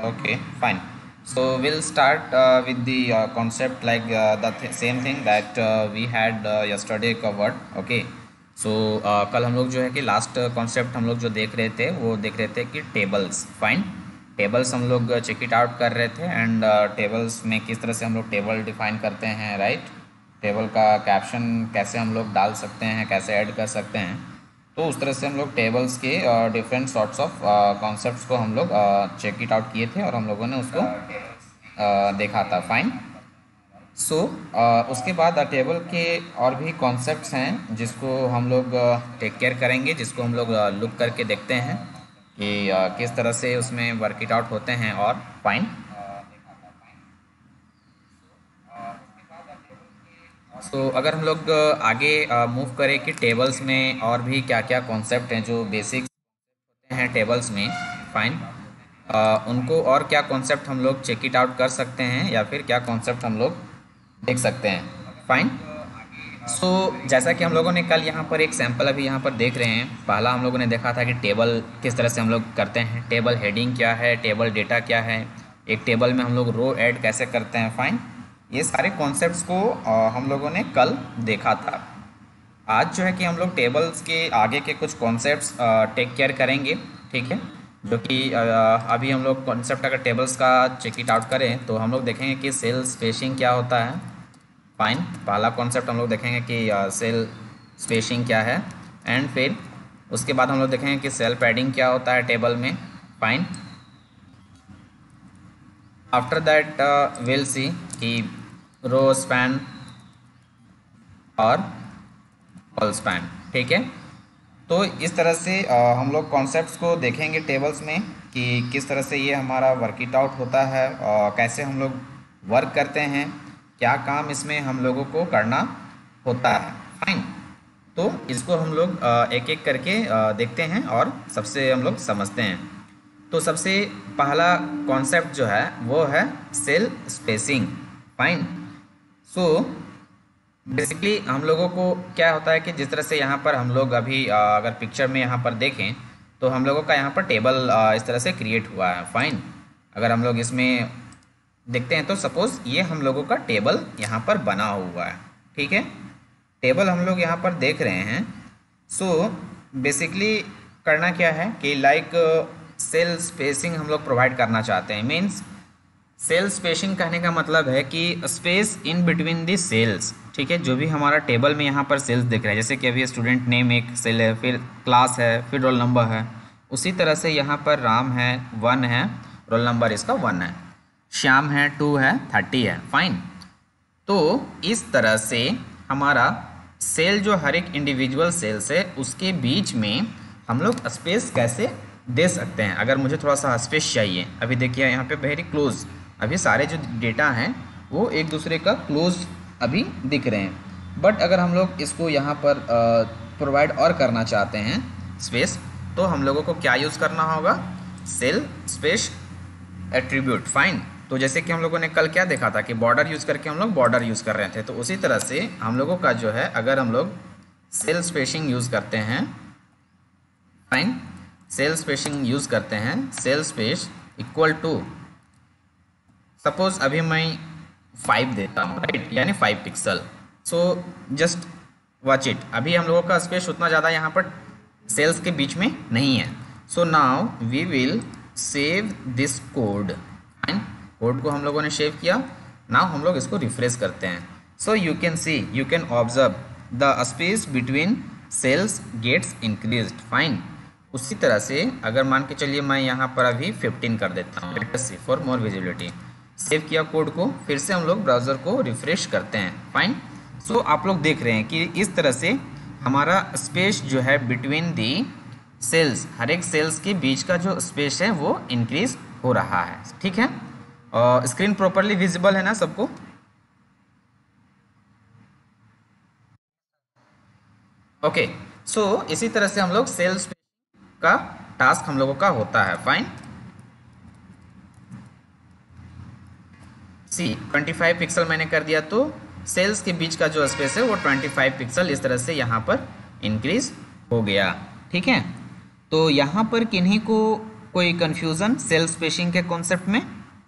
Okay, fine. So we'll start with the concept like same thing that we had yesterday covered. Okay. So कल हम लोग जो है कि लास्ट कॉन्सेप्ट हम लोग जो देख रहे थे वो देख रहे थे कि टेबल्स, फाइन। टेबल्स हम लोग चेक इट आउट कर रहे थे एंड टेबल्स में किस तरह से हम लोग टेबल डिफाइन करते हैं, राइट। टेबल का कैप्शन कैसे हम लोग डाल सकते हैं, कैसे ऐड कर सकते हैं। तो उस तरह से हम लोग टेबल्स के डिफरेंट सॉर्ट्स ऑफ कॉन्सेप्ट्स को हम लोग चेक इट आउट किए थे और हम लोगों ने उसको देखा था, फाइन। सो उसके बाद टेबल के और भी कॉन्सेप्ट्स हैं जिसको हम लोग टेक केयर करेंगे, जिसको हम लोग लुक करके देखते हैं कि किस तरह से उसमें वर्क इट आउट होते हैं, और फाइन। सो अगर हम लोग आगे मूव करें कि टेबल्स में और भी क्या क्या कॉन्सेप्ट हैं जो बेसिक्स हैं टेबल्स में, फाइन। उनको और क्या कॉन्सेप्ट हम लोग चेक इट आउट कर सकते हैं या फिर क्या कॉन्सेप्ट हम लोग देख सकते हैं, फाइन। सो जैसा कि हम लोगों ने कल यहाँ पर एक सैम्पल अभी यहाँ पर देख रहे हैं, पहला हम लोगों ने देखा था कि टेबल किस तरह से हम लोग करते हैं, टेबल हेडिंग क्या है, टेबल डेटा क्या है, एक टेबल में हम लोग रो ऐड कैसे करते हैं, फाइन। ये सारे कॉन्सेप्ट्स को हम लोगों ने कल देखा था। आज जो है कि हम लोग टेबल्स के आगे के कुछ कॉन्सेप्ट्स टेक केयर करेंगे, ठीक है। जो कि अभी हम लोग कॉन्सेप्ट अगर टेबल्स का चेक इट आउट करें तो हम लोग देखेंगे कि सेल स्पेसिंग क्या होता है, फाइन। पहला कॉन्सेप्ट हम लोग देखेंगे कि सेल स्पेसिंग क्या है, एंड फिर उसके बाद हम लोग देखेंगे कि सेल पैडिंग क्या होता है टेबल में, fine. After that will see कि रो स्पैन और कॉल स्पैन, ठीक है। तो इस तरह से हम लोग कॉन्सेप्ट्स को देखेंगे टेबल्स में कि किस तरह से ये हमारा वर्क इट आउट होता है, कैसे हम लोग वर्क करते हैं, क्या काम इसमें हम लोगों को करना होता है, फाइन। तो इसको हम लोग एक एक करके देखते हैं और सबसे हम लोग समझते हैं। तो सबसे पहला कॉन्सेप्ट जो है वो है cell spacing, fine. So basically हम लोगों को क्या होता है कि जिस तरह से यहाँ पर हम लोग अभी अगर पिक्चर में यहाँ पर देखें तो हम लोगों का यहाँ पर टेबल इस तरह से क्रिएट हुआ है, फाइन। अगर हम लोग इसमें देखते हैं तो सपोज़ ये हम लोगों का टेबल यहाँ पर बना हुआ है, ठीक है। टेबल हम लोग यहाँ पर देख रहे हैं। सो बेसिकली करना क्या है कि लाइक सेल स्पेसिंग हम लोग प्रोवाइड करना चाहते हैं। मीन्स सेल स्पेसिंग कहने का मतलब है कि space in between the cells, ठीक है। जो भी हमारा टेबल में यहाँ पर सेल्स दिख रहा है, जैसे कि अभी स्टूडेंट नेम एक सेल है, फिर क्लास है, फिर रोल नंबर है, उसी तरह से यहाँ पर राम है 1 है, रोल नंबर इसका 1 है, श्याम है 2 है, 30 है, फाइन। तो इस तरह से हमारा सेल जो हर एक इंडिविजुअल सेल्स है उसके बीच में हम लोग स्पेस कैसे दे सकते हैं। अगर मुझे थोड़ा सा स्पेस चाहिए, अभी देखिए यहाँ पे वेरी क्लोज, अभी सारे जो डेटा हैं वो एक दूसरे का क्लोज अभी दिख रहे हैं। बट अगर हम लोग इसको यहाँ पर प्रोवाइड और करना चाहते हैं स्पेस, तो हम लोगों को क्या यूज़ करना होगा, सेल स्पेस एट्रीब्यूट, फाइन। तो जैसे कि हम लोगों ने कल क्या देखा था कि बॉर्डर यूज़ करके हम लोग बॉर्डर यूज़ कर रहे थे, तो उसी तरह से हम लोगों का जो है अगर हम लोग सेल स्पेसिंग यूज़ करते हैं, फाइन, सेल स्पेसिंग यूज़ करते हैं, cell space equal to suppose अभी मैं 5 देता हूँ, राइट, यानी 5 pixel. So just watch it, अभी हम लोगों का स्पेस उतना ज़्यादा यहाँ पर सेल्स के बीच में नहीं है। So now we will save this code, fine. Code को हम लोगों ने सेव किया, नाउ हम लोग इसको रिफ्रेश करते हैं। So you can see, you can observe the space between cells gets increased, fine. उसी तरह से अगर मान के चलिए मैं यहाँ पर अभी 15 कर देता हूँ, let's see for more visibility. Save किया कोड को, फिर से हम लोग ब्राउज़र को रिफ्रेश करते हैं, फाइन। सो आप लोग देख रहे हैं कि इस तरह से हमारा स्पेस जो है बिटवीन दी सेल्स, हर एक सेल्स के बीच का जो स्पेस है वो इंक्रीज हो रहा है, ठीक है। स्क्रीन प्रॉपरली विजिबल है ना सबको? ओके। सो इसी तरह से हम लोग सेल स्पेस का टास्क हम लोगों का होता है, फाइन। सी 25 पिक्सल मैंने कर दिया, तो सेल्स के बीच का जो स्पेस है वो 25 पिक्सल इस तरह से यहाँ पर इंक्रीज हो गया, ठीक है। तो यहाँ पर किन्हीं को कोई कंफ्यूजन सेल स्पेसिंग के कॉन्सेप्ट में?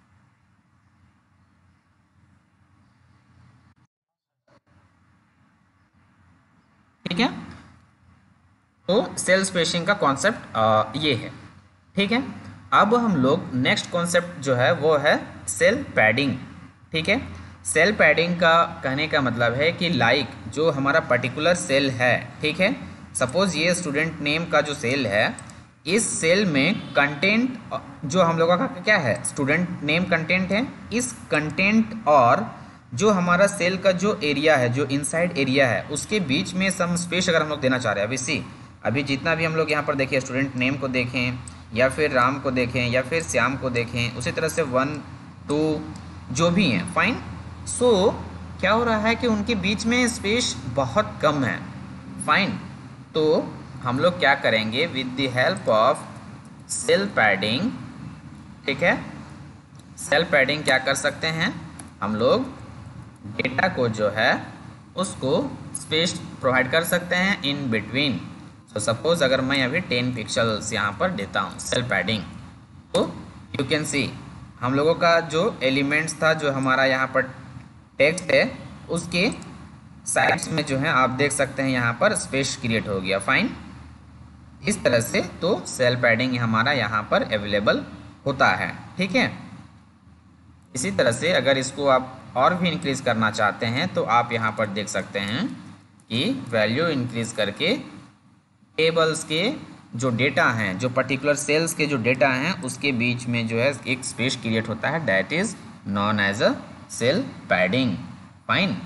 ठीक है, तो सेल स्पेसिंग का कॉन्सेप्ट ये है। ठीक है, अब हम लोग नेक्स्ट कॉन्सेप्ट जो है वो है सेल पैडिंग। ठीक है, सेल पैडिंग का कहने का मतलब है कि लाइक जो हमारा पर्टिकुलर सेल है, ठीक है, सपोज ये स्टूडेंट नेम का जो सेल है, इस सेल में कंटेंट जो हम लोगों का क्या है, स्टूडेंट नेम कंटेंट है। इस कंटेंट और जो हमारा सेल का जो एरिया है, जो इनसाइड एरिया है, उसके बीच में सम स्पेस अगर हम लोग देना चाह रहे हैं, अभी जितना भी हम लोग यहाँ पर देखें, स्टूडेंट नेम को देखें या फिर राम को देखें या फिर श्याम को देखें, उसी तरह से 1 2 जो भी हैं, फाइन। सो क्या हो रहा है कि उनके बीच में स्पेस बहुत कम है, फाइन। तो हम लोग क्या करेंगे, with the help of cell padding, ठीक है, सेल पैडिंग क्या कर सकते हैं हम लोग, डेटा को जो है उसको स्पेस प्रोवाइड कर सकते हैं इन बिटवीन। तो सपोज अगर मैं अभी 10 पिक्सल्स यहाँ पर देता हूँ सेल पैडिंग, तो यू कैन सी हम लोगों का जो एलिमेंट्स था, जो हमारा यहाँ पर टेक्स्ट है, उसके साइड्स में जो है आप देख सकते हैं यहाँ पर स्पेस क्रिएट हो गया, फाइन। इस तरह से तो सेल पैडिंग हमारा यहाँ पर अवेलेबल होता है। ठीक है, इसी तरह से अगर इसको आप और भी इंक्रीज़ करना चाहते हैं तो आप यहाँ पर देख सकते हैं कि वैल्यू इंक्रीज़ करके टेबल्स के जो डेटा हैं, जो पर्टिकुलर सेल्स के जो डेटा हैं, उसके बीच में जो है एक स्पेस क्रिएट होता है, that is known as a cell padding, fine.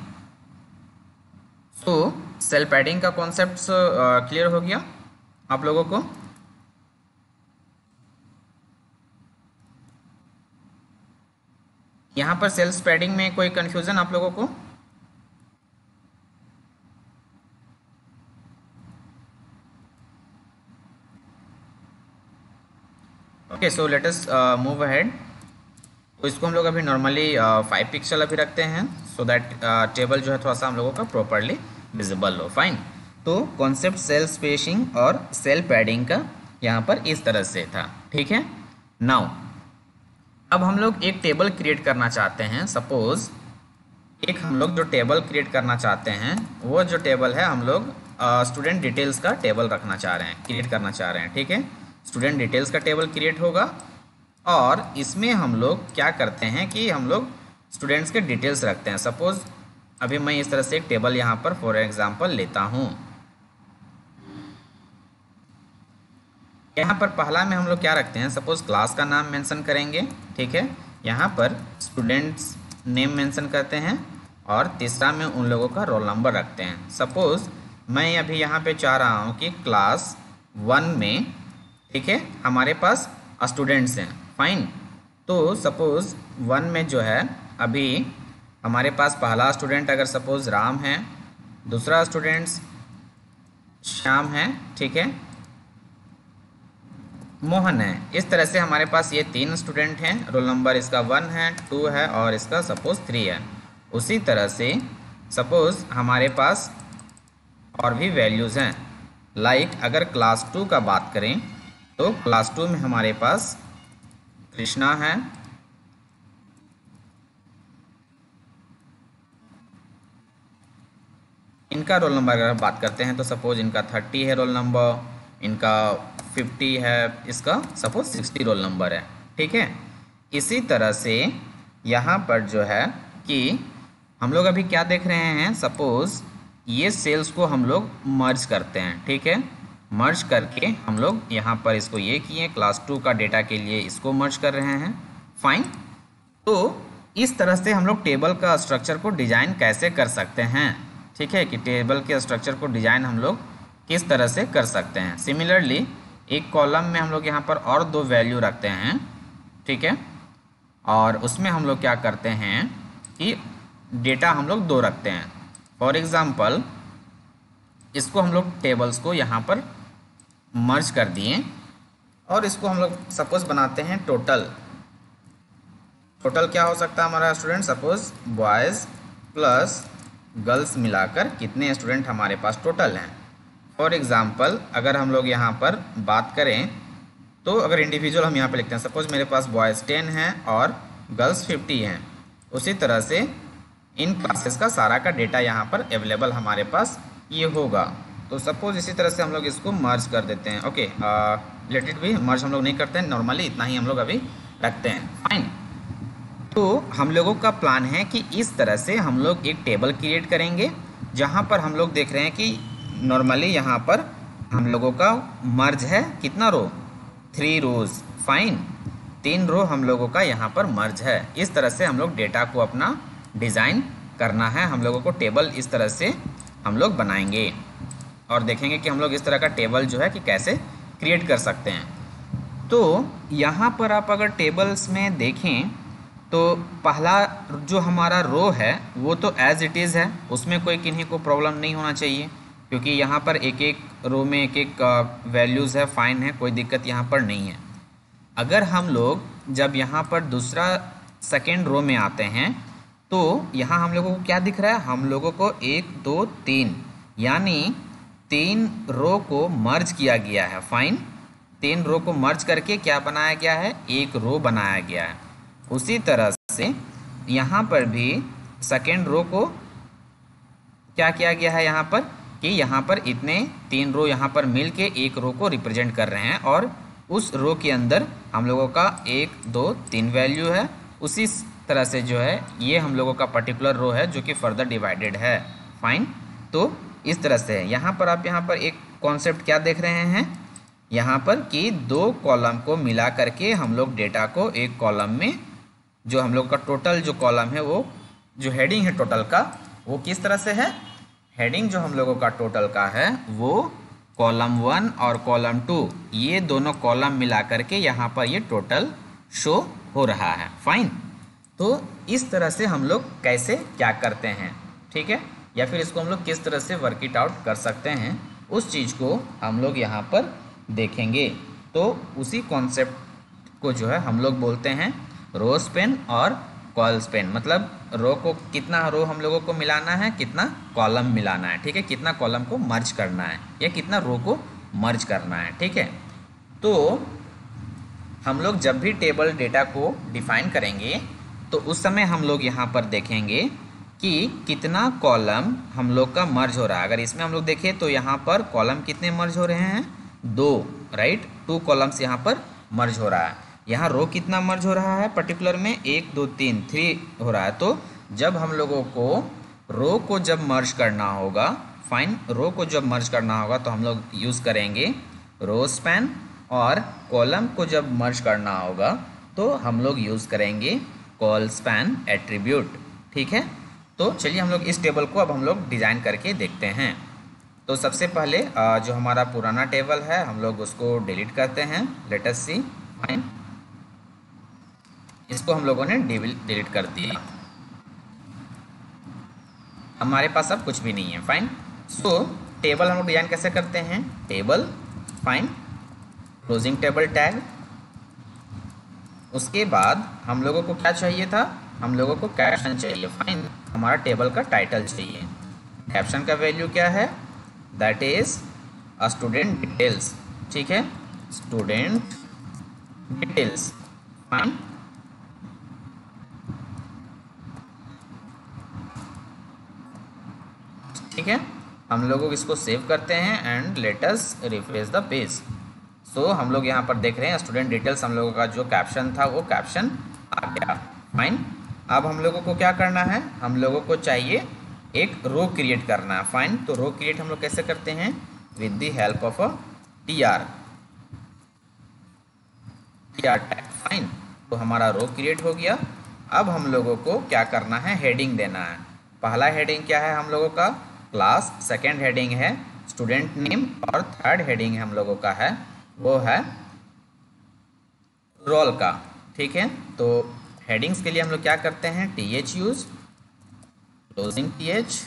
So cell padding का कॉन्सेप्ट क्लियर हो गया आप लोगों को? यहाँ पर सेल पैडिंग में कोई कंफ्यूजन आप लोगों को? Okay, so let us move ahead. तो इसको हम लोग अभी नॉर्मली 5 पिक्सल अभी रखते हैं, सो दैट टेबल जो है थोड़ा सा हम लोगों का प्रॉपरली विजिबल हो, फाइन। तो कॉन्सेप्ट सेल स्पेसिंग और सेल पैडिंग का यहाँ पर इस तरह से था। ठीक है, नाउ अब हम लोग एक टेबल क्रिएट करना चाहते हैं। सपोज एक हम लोग जो टेबल क्रिएट करना चाहते हैं, वो जो टेबल है हम लोग स्टूडेंट डिटेल्स का टेबल रखना चाह रहे हैं, क्रिएट करना चाह रहे हैं। ठीक है, स्टूडेंट डिटेल्स का टेबल क्रिएट होगा और इसमें हम लोग क्या करते हैं कि हम लोग स्टूडेंट्स के डिटेल्स रखते हैं। सपोज अभी मैं इस तरह से एक टेबल यहाँ पर फॉर एग्जांपल लेता हूँ। यहाँ पर पहला में हम लोग क्या रखते हैं, सपोज क्लास का नाम मेंशन करेंगे। ठीक है, यहाँ पर स्टूडेंट्स नेम मेंशन करते हैं और तीसरा में उन लोगों का रोल नंबर रखते हैं। सपोज मैं अभी यहाँ पे चाह रहा हूँ कि क्लास 1 में, ठीक है, हमारे पास स्टूडेंट्स हैं, फाइन। तो सपोज 1 में जो है अभी हमारे पास पहला स्टूडेंट अगर सपोज राम है, दूसरा स्टूडेंट्स श्याम है, ठीक है, मोहन है। इस तरह से हमारे पास ये 3 स्टूडेंट हैं, रोल नंबर इसका 1 है, 2 है और इसका सपोज 3 है। उसी तरह से सपोज हमारे पास और भी वैल्यूज़ हैं, लाइक अगर क्लास 2 का बात करें तो क्लास 2 में हमारे पास कृष्णा है, इनका रोल नंबर अगर बात करते हैं तो सपोज इनका 30 है रोल नंबर, इनका 50 है, इसका सपोज 60 रोल नंबर है। ठीक है, इसी तरह से यहाँ पर जो है कि हम लोग अभी क्या देख रहे हैं, सपोज ये सेल्स को हम लोग मर्ज करते हैं। ठीक है, मर्ज करके हम लोग यहाँ पर इसको ये किए, क्लास 2 का डेटा के लिए इसको मर्ज कर रहे हैं, फाइन। तो इस तरह से हम लोग टेबल का स्ट्रक्चर को डिज़ाइन कैसे कर सकते हैं, ठीक है, कि टेबल के स्ट्रक्चर को डिज़ाइन हम लोग किस तरह से कर सकते हैं। सिमिलरली एक कॉलम में हम लोग यहाँ पर और 2 वैल्यू रखते हैं, ठीक है, और उसमें हम लोग क्या करते हैं कि डेटा हम लोग 2 रखते हैं। फॉर एग्ज़ाम्पल इसको हम लोग टेबल्स को यहाँ पर मर्ज कर दिए और इसको हम लोग सपोज बनाते हैं टोटल। टोटल क्या हो सकता है हमारा student, suppose boys plus girls मिलाकर कितने स्टूडेंट हमारे पास टोटल हैं। फॉर एग्ज़ाम्पल अगर हम लोग यहाँ पर बात करें तो अगर इंडिविजुअल हम यहाँ पे लिखते हैं, सपोज मेरे पास बॉयज़ 10 हैं और गर्ल्स 50 हैं, उसी तरह से इन क्लासेस का सारा का डेटा यहाँ पर अवेलेबल हमारे पास ये होगा। तो सपोज इसी तरह से हम लोग इसको मर्ज कर देते हैं। Okay, let it be, merge हम लोग नहीं करते हैं, नॉर्मली इतना ही हम लोग अभी रखते हैं। फाइन। तो हम लोगों का प्लान है कि इस तरह से हम लोग एक टेबल क्रिएट करेंगे, जहाँ पर हम लोग देख रहे हैं कि नॉर्मली यहाँ पर हम लोगों का मर्ज है कितना रो, 3 रोज। फाइन, 3 रो हम लोगों का यहाँ पर मर्ज है। इस तरह से हम लोग डेटा को अपना डिज़ाइन करना है। हम लोगों को टेबल इस तरह से हम लोग बनाएंगे और देखेंगे कि हम लोग इस तरह का टेबल जो है कि कैसे क्रिएट कर सकते हैं। तो यहाँ पर आप अगर टेबल्स में देखें तो पहला जो हमारा रो है वो तो एज इट इज़ है, उसमें कोई किन्हीं को प्रॉब्लम नहीं होना चाहिए, क्योंकि यहाँ पर एक एक रो में एक एक वैल्यूज़ है, फाइन है, कोई दिक्कत यहाँ पर नहीं है। अगर हम लोग जब यहाँ पर दूसरा सेकेंड रो में आते हैं तो यहाँ हम लोगों को क्या दिख रहा है, हम लोगों को 1 2 3 यानी 3 रो को मर्ज किया गया है। फाइन, 3 रो को मर्ज करके क्या बनाया गया है, एक रो बनाया गया है। उसी तरह से यहाँ पर भी सेकेंड रो को क्या किया गया है यहाँ पर कि यहाँ पर इतने 3 रो यहाँ पर मिल के एक रो को रिप्रेजेंट कर रहे हैं और उस रो के अंदर हम लोगों का 1 2 3 वैल्यू है। उसी तरह से जो है ये हम लोगों का पर्टिकुलर रो है जो कि फर्दर डिवाइडेड है। फाइन, तो इस तरह से यहाँ पर आप यहाँ पर एक कॉन्सेप्ट क्या देख रहे हैं यहाँ पर कि 2 कॉलम को मिला करके हम लोग डेटा को एक कॉलम में, जो हम लोग का टोटल जो कॉलम है वो जो हेडिंग है टोटल का वो किस तरह से है, हेडिंग जो हम लोगों का टोटल का है वो कॉलम 1 और कॉलम 2 ये दोनों कॉलम मिला करके यहाँ पर ये टोटल शो हो रहा है। फाइन, तो इस तरह से हम लोग कैसे क्या करते हैं, ठीक है, या फिर इसको हम लोग किस तरह से वर्क इट आउट कर सकते हैं उस चीज़ को हम लोग यहाँ पर देखेंगे। तो उसी कॉन्सेप्ट को जो है हम लोग बोलते हैं रो स्पेन और कॉल स्पेन। मतलब रो को कितना रो हम लोगों को मिलाना है, कितना कॉलम मिलाना है, ठीक है, कितना कॉलम को मर्ज करना है या कितना रो को मर्ज करना है, ठीक है। तो हम लोग जब भी टेबल डेटा को डिफाइन करेंगे तो उस समय हम लोग यहाँ पर देखेंगे कि कितना कॉलम हम लोग का मर्ज हो रहा है। अगर इसमें हम लोग देखें तो यहाँ पर कॉलम कितने मर्ज हो रहे हैं, 2, राइट, 2 कॉलम्स यहाँ पर मर्ज हो रहा है। यहाँ रो कितना मर्ज हो रहा है पर्टिकुलर में, 1 2 3 3 हो रहा है। तो जब हम लोगों को रो को जब मर्ज करना होगा, फाइन, रो को जब मर्ज करना होगा तो हम लोग यूज़ करेंगे रो स्पैन, और कॉलम को जब मर्ज करना होगा तो हम लोग यूज़ करेंगे कॉल स्पैन एट्रीब्यूट, ठीक है। तो चलिए हम लोग इस टेबल को अब हम लोग डिज़ाइन करके देखते हैं। तो सबसे पहले जो हमारा पुराना टेबल है हम लोग उसको डिलीट करते हैं। लेट अस सी, फाइन, इसको हम लोगों ने डिलीट कर दिया, हमारे पास अब कुछ भी नहीं है। फाइन, सो टेबल हम लोग डिजाइन कैसे करते हैं, table, fine, closing table tag. उसके बाद हम लोगों को क्या चाहिए था, हम लोगों को कैप्शन चाहिए। फाइन, हमारा टेबल का टाइटल चाहिए। कैप्शन का वैल्यू क्या है, दैट इज स्टूडेंट डिटेल्स, ठीक है, स्टूडेंट डिटेल्स। फाइन, ठीक है, हम लोग इसको सेव करते हैं and let us refresh the page. So हम लोग यहाँ पर देख रहे हैं स्टूडेंट डिटेल्स, हम लोगों का जो कैप्शन था वो कैप्शन आ गया। फाइन, अब हम लोगों को क्या करना है, हम लोगों को चाहिए एक रो क्रिएट करना है। फाइन, तो रो क्रिएट हम लोग कैसे करते हैं, with the help of a TR tag. Fine, तो हमारा रो क्रिएट हो गया। अब हम लोगों को क्या करना है, हेडिंग देना है। पहला हेडिंग क्या है हम लोगों का, क्लास, सेकेंड हेडिंग है स्टूडेंट नेम और थर्ड हेडिंग हम लोगों का है वो है रोल का, ठीक है। तो हेडिंग्स के लिए हम लोग क्या करते हैं, टीएच यूज, क्लोजिंग टीएच,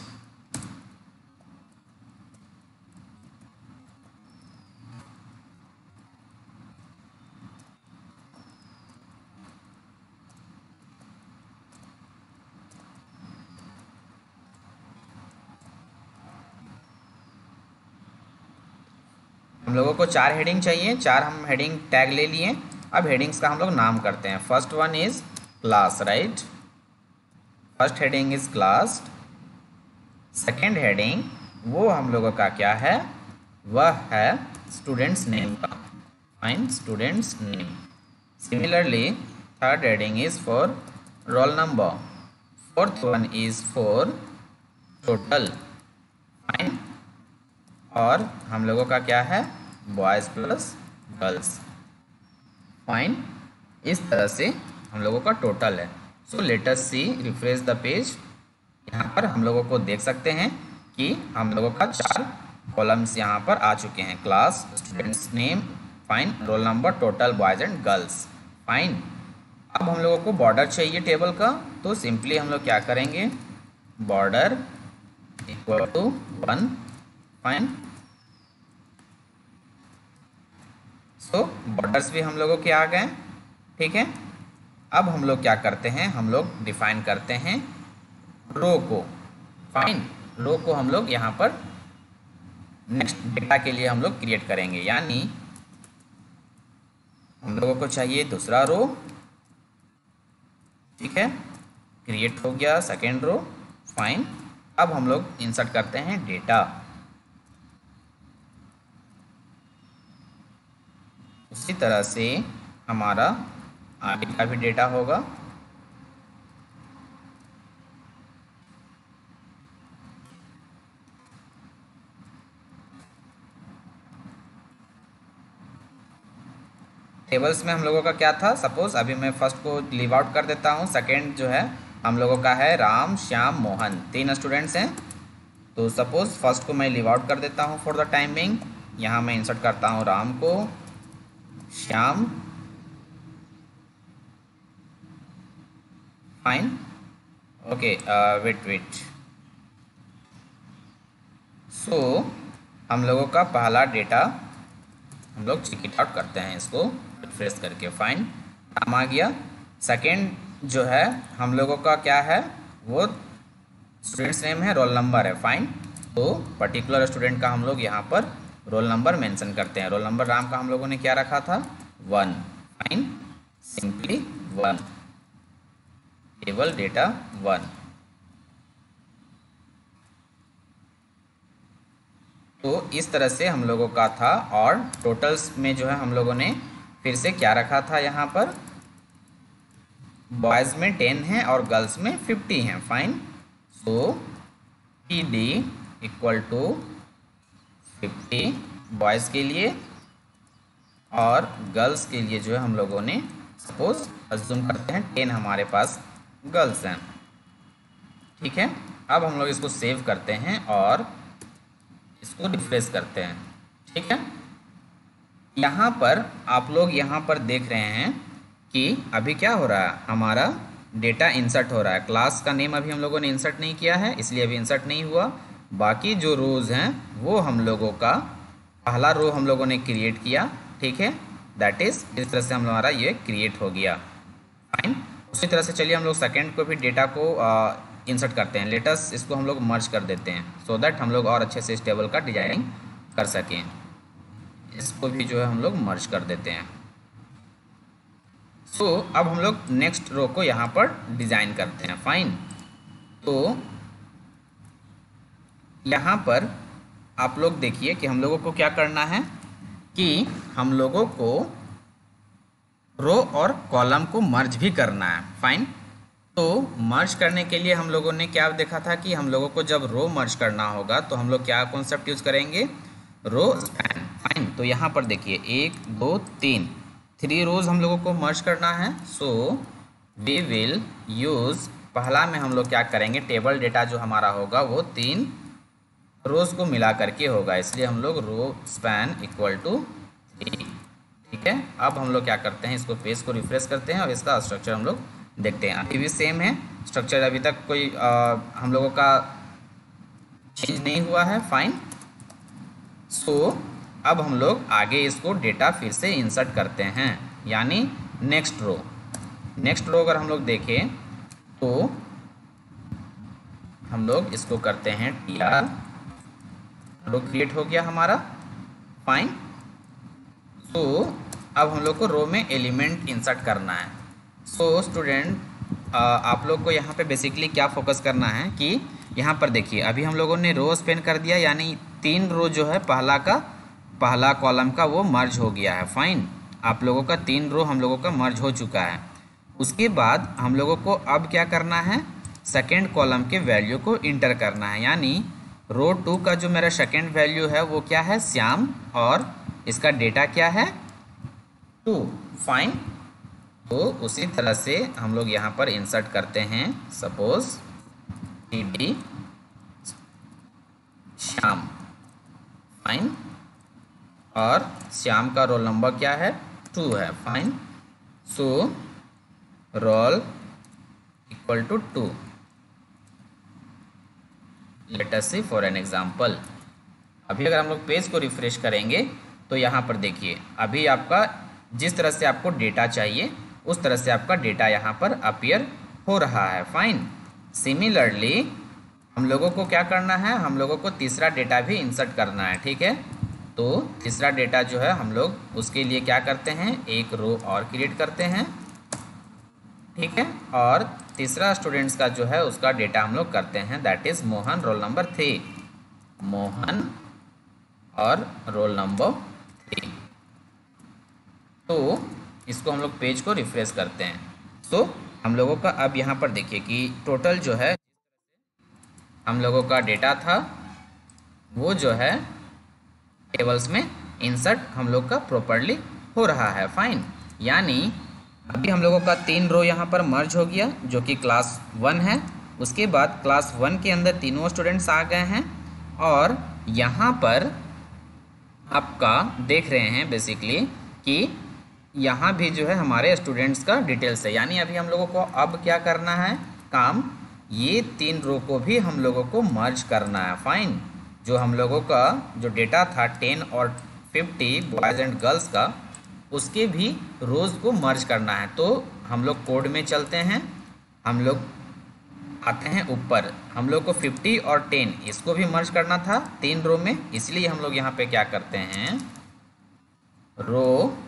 हम लोगों को 4 हेडिंग चाहिए, 4 हम हेडिंग टैग ले लिए। अब हेडिंग्स का हम लोग नाम करते हैं। First one is class, right, first heading is class. Second heading वो हम लोगों का क्या है, वह है स्टूडेंट्स नेम का, fine, students name. Similarly third heading is for roll number, fourth one is for total, fine, और हम लोगों का क्या है, बॉयज़ प्लस गर्ल्स, फाइन। इस तरह से हम लोगों का टोटल है। So let us see, refresh the page. यहाँ पर हम लोगों को देख सकते हैं कि हम लोगों का 4 कॉलम्स यहाँ पर आ चुके हैं। Class, students name, fine, roll number, total, boys and girls, fine. अब हम लोगों को बॉर्डर चाहिए टेबल का, तो सिंपली हम लोग क्या करेंगे, border equal to 1, fine. So borders भी हम लोगों के आ गए, ठीक है। अब हम लोग क्या करते हैं, हम लोग डिफाइन करते हैं रो को, फाइन। रो को हम लोग यहाँ पर नेक्स्ट डेटा के लिए हम लोग क्रिएट करेंगे, यानी हम लोगों को चाहिए दूसरा रो, ठीक है, क्रिएट हो गया सेकेंड रो, फाइन। अब हम लोग इंसर्ट करते हैं डेटा। उसी तरह से हमारा आगे का भी डेटा होगा। टेबल्स में हम लोगों का क्या था, सपोज अभी मैं फर्स्ट को लीव आउट कर देता हूँ। सेकेंड जो है हम लोगों का है राम, श्याम, मोहन, 3 स्टूडेंट्स हैं। तो सपोज फर्स्ट को मैं लीव आउट कर देता हूँ फॉर द टाइमिंग। यहाँ मैं इंसर्ट करता हूँ राम को, Shyam, fine, okay, wait. So हम लोगों का पहला डेटा हम लोग चेक इट आउट करते हैं, इसको रिफ्रेश करके, फाइन, नाम आ गया। सेकेंड जो है हम लोगों का क्या है, वो स्टूडेंट्स नेम है, रोल नंबर है, फाइन। तो पर्टिकुलर स्टूडेंट का हम लोग यहाँ पर रोल नंबर मेंशन करते हैं। रोल नंबर राम का हम लोगों ने क्या रखा था, 1, फाइन, सिंपली 1, टेबल डेटा 1। तो इस तरह से हम लोगों का था। और टोटल्स में जो है हम लोगों ने फिर से क्या रखा था, यहाँ पर बॉयज़ में 10 है और गर्ल्स में 50 हैं, fine. So PD equal to 50 boys के लिए, और गर्ल्स के लिए जो है हम लोगों ने सपोज अज्यूम करते हैं 10 हमारे पास गर्ल्स हैं, ठीक है। अब हम लोग इसको सेव करते हैं और इसको रिफ्रेश करते हैं, ठीक है। यहाँ पर आप लोग यहाँ पर देख रहे हैं कि अभी क्या हो रहा है, हमारा डेटा इंसर्ट हो रहा है। क्लास का नेम अभी हम लोगों ने इंसर्ट नहीं किया है, इसलिए अभी इंसर्ट नहीं हुआ। बाकी जो रोज़ हैं वो हम लोगों का पहला रो हम लोगों ने क्रिएट किया, ठीक है। दैट इज़ इस तरह से हमारा ये क्रिएट हो गया, फाइन। उसी तरह से चलिए हम लोग सेकेंड को भी डेटा को इंसर्ट करते हैं। लेटस इसको हम लोग मर्ज कर देते हैं, सो दैट हम लोग और अच्छे से इस टेबल का डिजाइनिंग कर सकें। इसको भी जो है हम लोग मर्ज कर देते हैं। सो अब हम लोग नेक्स्ट रो को यहाँ पर डिज़ाइन करते हैं, फाइन। तो यहाँ पर आप लोग देखिए कि हम लोगों को क्या करना है कि हम लोगों को रो और कॉलम को मर्ज भी करना है, फाइन। तो मर्ज करने के लिए हम लोगों ने क्या देखा था कि हम लोगों को जब रो मर्ज करना होगा तो हम लोग क्या कॉन्सेप्ट यूज़ करेंगे, रो स्पैन, फाइन। तो यहाँ पर देखिए 1 2 3 रोज़ हम लोगों को मर्ज करना है। सो वी विल यूज़, पहला में हम लोग क्या करेंगे, टेबल डेटा जो हमारा होगा वो 3 रोज़ को मिला करके होगा, इसलिए हम लोग रो स्पैन इक्वल टू 3, ठीक है। अब हम लोग क्या करते हैं, इसको पेज को रिफ्रेश करते हैं और इसका स्ट्रक्चर हम लोग देखते हैं। अभी भी सेम है स्ट्रक्चर, अभी तक कोई हम लोगों का चेंज नहीं हुआ है, फाइन। सो अब हम लोग आगे इसको डेटा फिर से इंसर्ट करते हैं, यानी नेक्स्ट रो अगर हम लोग देखें तो हम लोग इसको करते हैं TR, रो क्रिएट हो गया हमारा, फाइन। तो अब हम लोग को रो में एलिमेंट इंसर्ट करना है। सो स्टूडेंट आप लोग को यहाँ पे बेसिकली क्या फोकस करना है कि यहाँ पर देखिए अभी हम लोगों ने रो स्पेन कर दिया, यानी 3 रो जो है पहला कॉलम का वो मर्ज हो गया है। फाइन, आप लोगों का 3 रो हम लोगों का मर्ज हो चुका है। उसके बाद हम लोगों को अब क्या करना है, सेकेंड कॉलम के वैल्यू को इंटर करना है, यानी रो 2 का जो मेरा सेकेंड वैल्यू है वो क्या है, श्याम, और इसका डेटा क्या है 2। फाइन, तो उसी तरह से हम लोग यहाँ पर इंसर्ट करते हैं, सपोज टीडी श्याम। फाइन, और श्याम का रोल नंबर क्या है 2 है। Fine, so roll equal to 2। Let us see for an example. अभी अगर हम लोग पेज को रिफ्रेश करेंगे तो यहाँ पर देखिए अभी आपका जिस तरह से आपको डेटा चाहिए उस तरह से आपका डेटा यहाँ पर अपीयर हो रहा है। फाइन, सिमिलरली हम लोगों को क्या करना है, हम लोगों को तीसरा डेटा भी इंसर्ट करना है। ठीक है, तो तीसरा डेटा जो है हम लोग उसके लिए क्या करते हैं, एक रो और क्रिएट करते हैं। ठीक है, और तीसरा स्टूडेंट्स का जो है उसका डेटा हम लोग करते हैं, that is Mohan roll number 3। Mohan और रोल नंबर 3। तो इसको हम लोग पेज को रिफ्रेश करते हैं। तो हम लोगों का अब यहाँ पर देखिए कि टोटल जो है हम लोगों का डेटा था वो जो है टेबल्स में इंसर्ट हम लोग का प्रॉपरली हो रहा है। फाइन, यानी अभी हम लोगों का 3 रो यहाँ पर मर्ज हो गया जो कि क्लास 1 है। उसके बाद क्लास 1 के अंदर तीनों स्टूडेंट्स आ गए हैं, और यहाँ पर आपका देख रहे हैं बेसिकली कि यहाँ भी जो है हमारे स्टूडेंट्स का डिटेल्स है। यानी अभी हम लोगों को अब क्या करना है काम, ये 3 रो को भी हम लोगों को मर्ज करना है। फाइन, जो हम लोगों का जो डेटा था 10 और 50 बॉयज़ एंड गर्ल्स का, उसके भी रोज़ को मर्ज करना है। तो हम लोग कोड में चलते हैं, हम लोग आते हैं ऊपर, हम लोग को 50 और 10 इसको भी मर्ज करना था 3 रो में, इसलिए हम लोग यहाँ पे क्या करते हैं, रो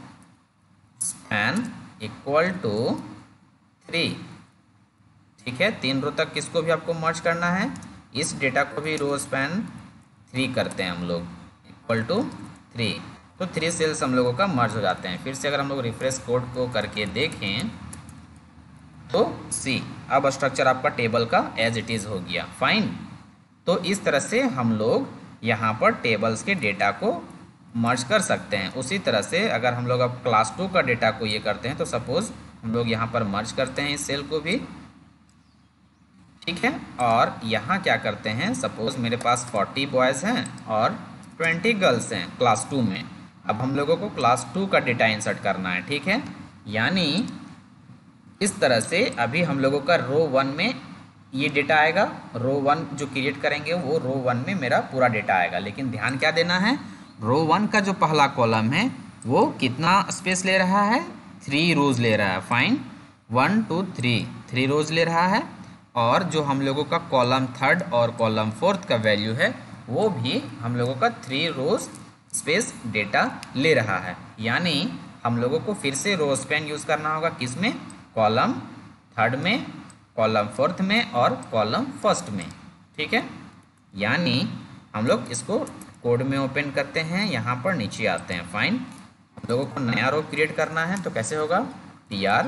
स्पैन इक्वल टू 3। ठीक है, 3 रो तक किसको भी आपको मर्ज करना है, इस डेटा को भी रो स्पैन 3 करते हैं हम लोग, इक्वल टू 3। तो 3 सेल्स हम लोगों का मर्ज हो जाते हैं। फिर से अगर हम लोग रिफ्रेश कोड को करके देखें तो सी अब स्ट्रक्चर आपका टेबल का एज इट इज़ हो गया। फाइन, तो इस तरह से हम लोग यहाँ पर टेबल्स के डेटा को मर्ज कर सकते हैं। उसी तरह से अगर हम लोग अब क्लास 2 का डेटा को ये करते हैं तो सपोज हम लोग यहाँ पर मर्ज करते हैं इस सेल को भी। ठीक है, और यहाँ क्या करते हैं, सपोज मेरे पास 40 बॉयज़ हैं और 20 गर्ल्स हैं क्लास 2 में। अब हम लोगों को क्लास 2 का डेटा इंसर्ट करना है। ठीक है, यानी इस तरह से अभी हम लोगों का रो 1 में ये डेटा आएगा, रो 1 जो क्रिएट करेंगे वो रो 1 में मेरा पूरा डेटा आएगा। लेकिन ध्यान क्या देना है, रो 1 का जो पहला कॉलम है वो कितना स्पेस ले रहा है, 3 रोज ले रहा है। फाइन, 1 2 3 रोज ले रहा है, और जो हम लोगों का कॉलम 3rd और कॉलम 4th का वैल्यू है वो भी हम लोगों का 3 रोज स्पेस डेटा ले रहा है। यानी हम लोगों को फिर से रो स्पैन यूज़ करना होगा, किस में, कॉलम 3rd में, कॉलम 4th में और कॉलम 1st में। ठीक है, यानी हम लोग इसको कोड में ओपन करते हैं, यहाँ पर नीचे आते हैं। फाइन, हम लोगों को नया रो क्रिएट करना है तो कैसे होगा, tr।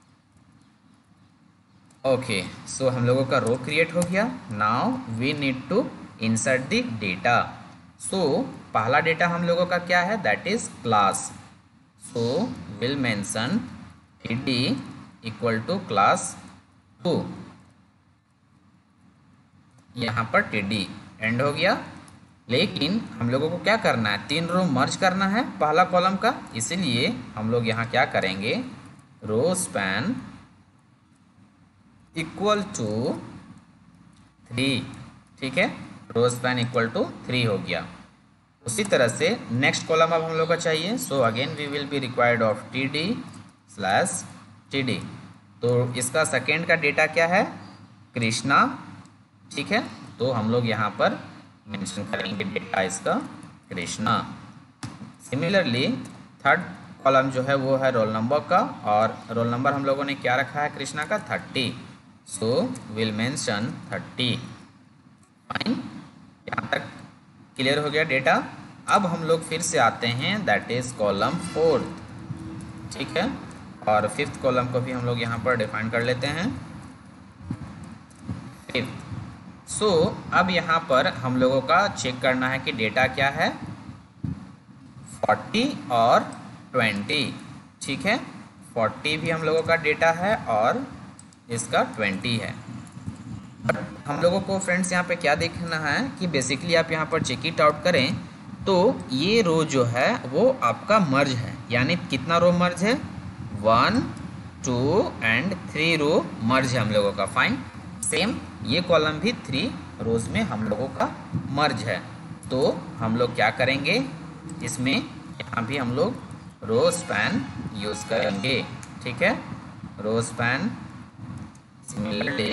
ओके, सो हम लोगों का रो क्रिएट हो गया। Now we need to insert the data. So पहला डेटा हम लोगों का क्या है, that is class. So will mention id equal to class 2। यहाँ पर td एंड हो गया। लेकिन हम लोगों को क्या करना है, 3 रो मर्ज करना है पहला कॉलम का, इसलिए हम लोग यहाँ क्या करेंगे, रो स्पैन इक्वल टू 3। ठीक है, रो स्पैन इक्वल टू 3 हो गया। उसी तरह से नेक्स्ट कॉलम अब हम लोग का चाहिए। So again we will be required of td/td। तो इसका सेकेंड का डेटा क्या है, कृष्णा। ठीक है, तो हम लोग यहाँ पर मेंशन करेंगे डेटा इसका कृष्णा। सिमिलरली थर्ड कॉलम जो है वो है रोल नंबर का, और रोल नंबर हम लोगों ने क्या रखा है कृष्णा का 30, सो विल मेंशन 30। फाइन, यहाँ तक क्लियर हो गया डेटा। अब हम लोग फिर से आते हैं दैट इज कॉलम 4, ठीक है, और फिफ्थ कॉलम को भी हम लोग यहाँ पर डिफाइन कर लेते हैं, फिफ्थ। सो अब यहाँ पर हम लोगों का चेक करना है कि डेटा क्या है, 40 और 20, ठीक है, 40 भी हम लोगों का डेटा है और इसका 20 है। हम लोगों को फ्रेंड्स यहाँ पे क्या देखना है कि बेसिकली आप यहाँ पर चेक इट आउट करें तो ये रो जो है वो आपका मर्ज है, यानी कितना रो मर्ज है, 1 2 एंड 3 रो मर्ज है हम लोगों का। फाइन, सेम ये कॉलम भी 3 रोज में हम लोगों का मर्ज है। तो हम लोग क्या करेंगे, इसमें यहाँ भी हम लोग रो स्पैन यूज करेंगे, ठीक है, row span similarly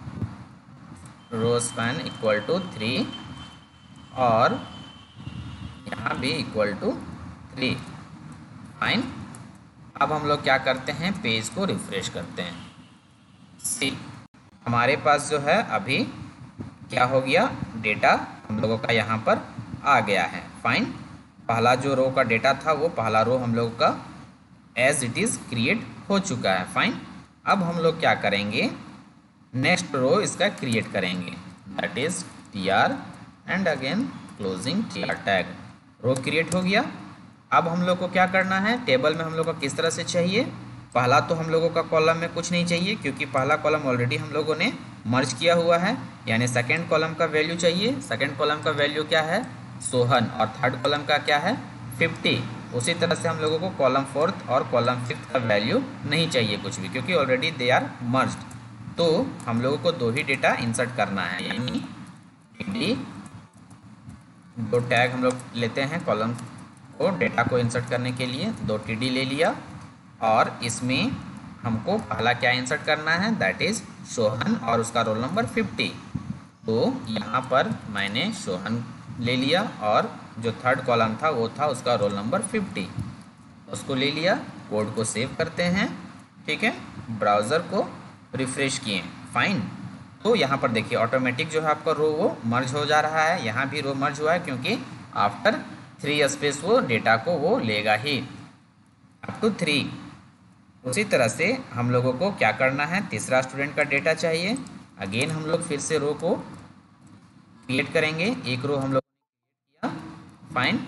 row span equal to 3 और यहाँ भी इक्वल टू 3। फाइन, अब हम लोग क्या करते हैं, पेज को रिफ्रेश करते हैं। सी हमारे पास जो है अभी क्या हो गया, डेटा हम लोगों का यहाँ पर आ गया है। फाइन, पहला जो रो का डेटा था वो पहला रो हम लोगों का एज इट इज़ क्रिएट हो चुका है। फाइन, अब हम लोग क्या करेंगे, नेक्स्ट रो इसका क्रिएट करेंगे, that is tr and again closing tr tag. Row create हो गया। अब हम लोग को क्या करना है, टेबल में हम लोग को किस तरह से चाहिए, पहला तो हम लोगों का कॉलम में कुछ नहीं चाहिए क्योंकि पहला कॉलम ऑलरेडी हम लोगों ने मर्ज किया हुआ है, यानी सेकेंड कॉलम का वैल्यू चाहिए। सेकेंड कॉलम का वैल्यू क्या है, सोहन, और थर्ड कॉलम का क्या है, 50। उसी तरह से हम लोगों को कॉलम फोर्थ और कॉलम फिफ्थ का वैल्यू नहीं चाहिए कुछ भी, क्योंकि ऑलरेडी दे आर मर्ज्ड। तो हम लोगों को 2 ही डेटा इंसर्ट करना है, यानी टीडी, 2 टैग हम लोग लेते हैं कॉलम को डेटा को इंसर्ट करने के लिए, 2 टीडी ले लिया, और इसमें हमको पहला क्या इंसर्ट करना है, दैट इज सोहन और उसका रोल नंबर 50। तो यहाँ पर मैंने सोहन ले लिया और जो थर्ड कॉलम था वो था उसका रोल नंबर 50, उसको ले लिया। कोड को सेव करते हैं, ठीक है, ब्राउज़र को रिफ्रेश किए। फाइन, तो यहाँ पर देखिए ऑटोमेटिक जो है आपका रो वो मर्ज हो जा रहा है, यहाँ भी रो मर्ज हुआ है क्योंकि आफ्टर 3 स्पेस वो डेटा को वो लेगा ही अप टू 3। उसी तरह से हम लोगों को क्या करना है, तीसरा स्टूडेंट का डेटा चाहिए। अगेन हम लोग फिर से रो को क्रिएट करेंगे, एक रो हम लोग किया। फाइन,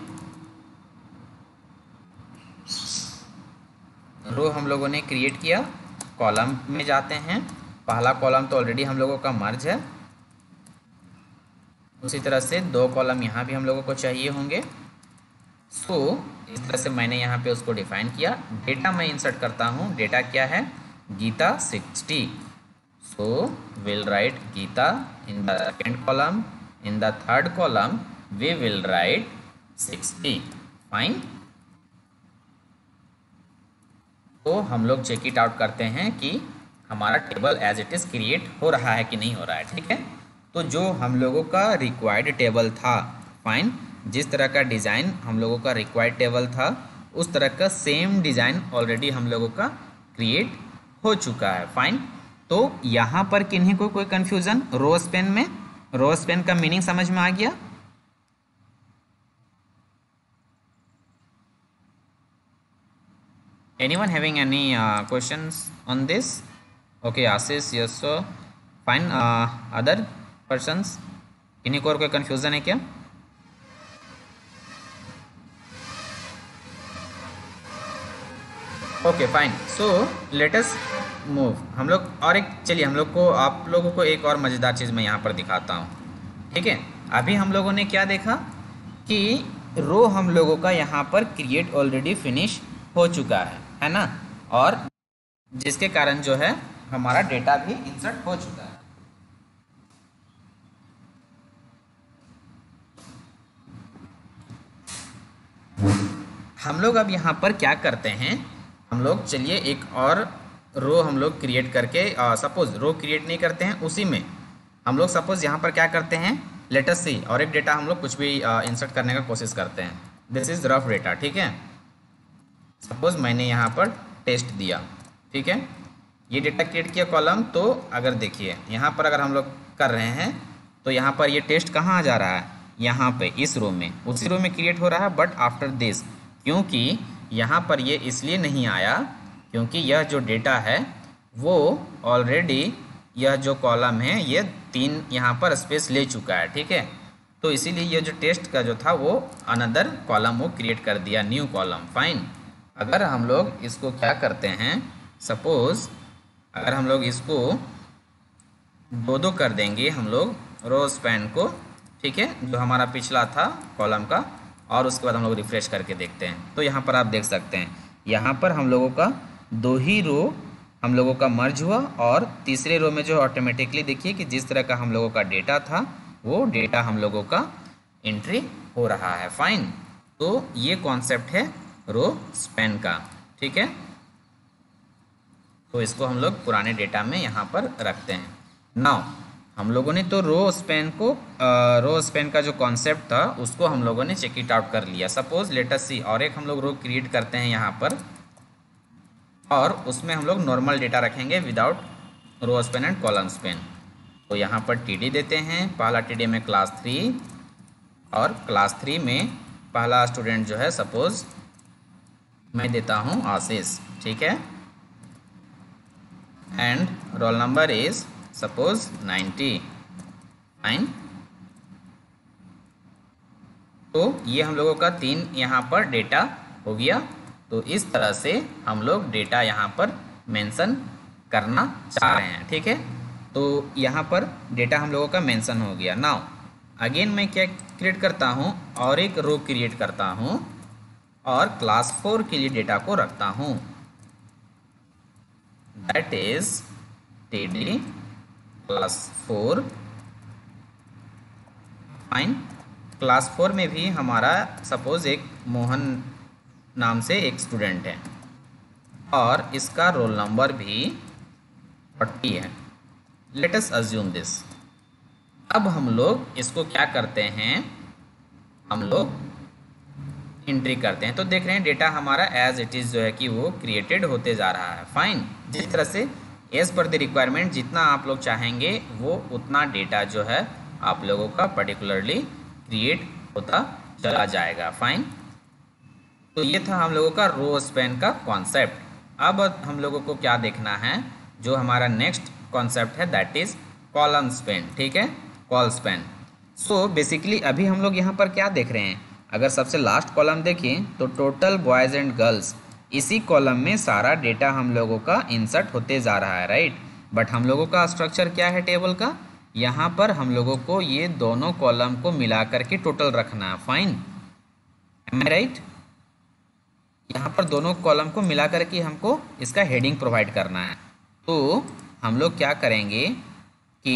रो हम लोगों ने क्रिएट किया, कॉलम में जाते हैं, पहला कॉलम तो ऑलरेडी हम लोगों का मर्ज है, उसी तरह से 2 कॉलम यहाँ भी हम लोगों को चाहिए होंगे। सो इस तरह से मैंने यहाँ पे उसको डिफाइन किया। डेटा मैं इंसर्ट करता हूँ, डेटा क्या है, Geeta 60, so will write Geeta in the second column, in the third column we will write 60। Fine, तो हम लोग चेक इट आउट करते हैं कि हमारा table as it is create हो रहा है कि नहीं हो रहा है, ठीक है। तो जो हम लोगों का रिक्वायर्ड टेबल था, फाइन, जिस तरह का डिज़ाइन हम लोगों का रिक्वायर्ड टेबल था उस तरह का सेम डिज़ाइन ऑलरेडी हम लोगों का क्रिएट हो चुका है। फाइन, तो यहाँ पर किन्हीं को कोई कन्फ्यूज़न, रो स्पेन में, रो स्पेन का मीनिंग समझ में आ गया? Anyone having any questions on this? Okay, Ashish, yes sir. Fine. Other persons? किन्हीं को और कोई कन्फ्यूज़न है क्या? Okay fine, so let us move. हम लोग और एक, चलिए हम लोग को, आप लोगों को एक और मज़ेदार चीज़ मैं यहाँ पर दिखाता हूँ, ठीक है। अभी हम लोगों ने क्या देखा कि रो हम लोगों का यहाँ पर क्रिएट ऑलरेडी फिनिश हो चुका है ना, और जिसके कारण जो है हमारा डेटा भी इंसर्ट हो चुका है। हम लोग अब यहाँ पर क्या करते हैं, हम लोग चलिए एक और रो हम लोग क्रिएट करके, सपोज रो क्रिएट नहीं करते हैं, उसी में हम लोग सपोज यहाँ पर क्या करते हैं, लेट अस सी, और एक डेटा हम लोग कुछ भी इंसर्ट करने का कोशिश करते हैं। दिस इज रफ डेटा, ठीक है। सपोज मैंने यहाँ पर टेस्ट दिया, ठीक है, ये डेटा क्रिएट किया कॉलम। तो अगर देखिए यहाँ पर अगर हम लोग कर रहे हैं तो यहाँ पर ये टेस्ट कहाँ जा रहा है, यहाँ पे इस रो में, उसी रो में क्रिएट हो रहा है। बट आफ्टर दिस, क्योंकि यहाँ पर ये इसलिए नहीं आया क्योंकि यह जो डेटा है वो ऑलरेडी, यह जो कॉलम है ये 3 यहाँ पर स्पेस ले चुका है, ठीक है। तो इसीलिए ये जो टेस्ट का जो था वो अनदर कॉलम वो क्रिएट कर दिया, न्यू कॉलम। फाइन। अगर हम लोग इसको क्या करते हैं, सपोज अगर हम लोग इसको 2-2 कर देंगे हम लोग रो स्पैन को, ठीक है, जो हमारा पिछला था कॉलम का, और उसके बाद हम लोग रिफ्रेश करके देखते हैं तो यहाँ पर आप देख सकते हैं यहाँ पर हम लोगों का 2 ही रो हम लोगों का मर्ज हुआ, और तीसरे रो में जो ऑटोमेटिकली देखिए कि जिस तरह का हम लोगों का डेटा था वो डेटा हम लोगों का एंट्री हो रहा है। फाइन। तो ये कॉन्सेप्ट है रो स्पैन का, ठीक है। तो इसको हम लोग पुराने डेटा में यहाँ पर रखते हैं। नाउ हम लोगों ने तो रो स्पैन का जो कॉन्सेप्ट था उसको हम लोगों ने चेक इट आउट कर लिया। सपोज लेट अस सी, और एक हम लोग रो क्रिएट करते हैं यहाँ पर, और उसमें हम लोग नॉर्मल डेटा रखेंगे without row span and column span. तो यहाँ पर टीडी देते हैं, पहला टीडी में क्लास 3, और क्लास 3 में पहला स्टूडेंट जो है सपोज मैं देता हूँ आशीष, ठीक है, and roll number is suppose 90। Fine. तो ये हम लोगों का 3 यहाँ पर डेटा हो गया। तो इस तरह से हम लोग डेटा यहाँ पर मेंशन करना चाह रहे हैं, ठीक है। तो यहाँ पर डेटा हम लोगों का मेंशन हो गया। नाउ अगेन मैं क्या क्रिएट करता हूँ, और एक रो क्रिएट करता हूँ और क्लास 4 के लिए डेटा को रखता हूँ, that is TD class 4। Fine. Class 4 में भी हमारा सपोज एक मोहन नाम से एक स्टूडेंट है, और इसका रोल नंबर भी 40 है। Let us assume this. अब हम लोग इसको क्या करते हैं, हम लोग एंट्री करते हैं। तो देख रहे हैं डेटा हमारा एज इट इज़ जो है कि वो क्रिएटेड होते जा रहा है। फाइन। जिस तरह से एज पर द रिक्वायरमेंट जितना आप लोग चाहेंगे वो उतना डेटा जो है आप लोगों का पर्टिकुलरली क्रिएट होता चला जाएगा। फाइन। तो ये था हम लोगों का रो स्पैन का कॉन्सेप्ट। अब हम लोगों को क्या देखना है, जो हमारा नेक्स्ट कॉन्सेप्ट है दैट इज कॉलम स्पैन, ठीक है, कॉल स्पैन। सो बेसिकली अभी हम लोग यहाँ पर क्या देख रहे हैं, अगर सबसे लास्ट कॉलम देखें तो टोटल बॉयज़ एंड गर्ल्स, इसी कॉलम में सारा डेटा हम लोगों का इंसर्ट होते जा रहा है, राइट। बट हम लोगों का स्ट्रक्चर क्या है टेबल का, यहाँ पर हम लोगों को ये दोनों कॉलम को मिला करके टोटल रखना है। Fine, am I right. यहाँ पर दोनों कॉलम को मिला करके हमको इसका हेडिंग प्रोवाइड करना है। तो हम लोग क्या करेंगे कि